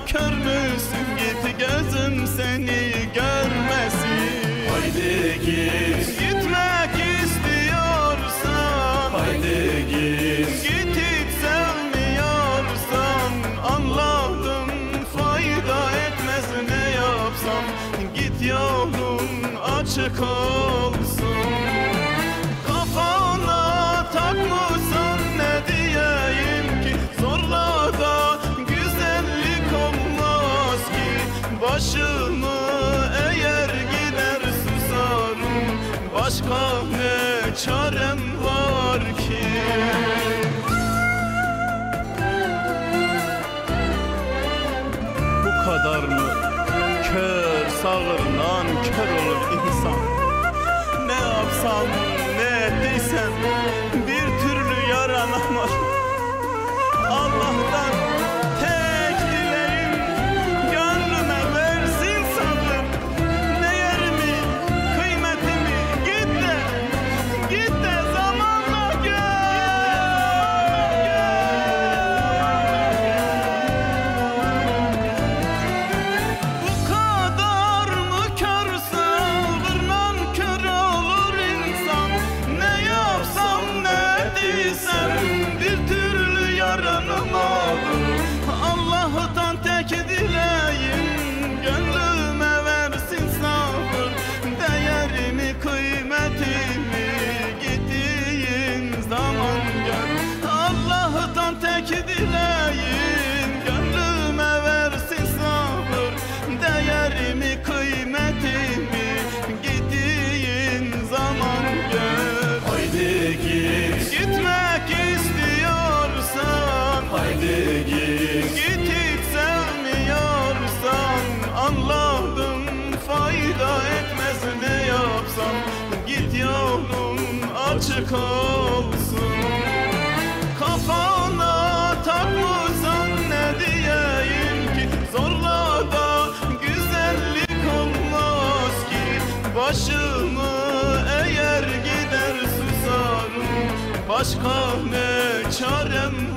kör müsün? Git gözüm seni görmesin. Haydi git, Gitmek istiyorsan haydi git. git, hiç sevmiyorsan Allah'ım fayda etmez ne yapsam. Git yolun açık olsun. Kafana takmasan ne diyeyim ki? Zorla da güzellik olmaz ki. Başımı eğer gider susarım, başka ne çarem var ki? Bu kadar mı kör, sağır, nankör olur insan? Ne yapsam, ne ettiysem bir türlü yaranamadım. Allah'tan tek dileğim gönlüme versin sabır. Değerimi, kıymetimi git de zamanla gör. Bu kadar mı kör, sağır, nankör olur insan? Ne yapsam, ne ettiysem bir türlü yaranamadım. Allah'tan tek dileğim gönlüme versin sabır. Değerimi, kıymetimi gittiğin zaman gör. Allah'tan tek dileğim gönlüme versin sabır. Değerimi, kıymetimi gittiğin zaman gör. Haydi git, Gitmek istiyorsan haydi git. git, hiç sevmiyorsan Allah'ım fayda etmez ne yapsam. Git yolun açık olsun. Kafana takmasan ne diyeyim ki? Zorla da güzellik olmaz ki. Başımı eğer gider susarım, başka ne çarem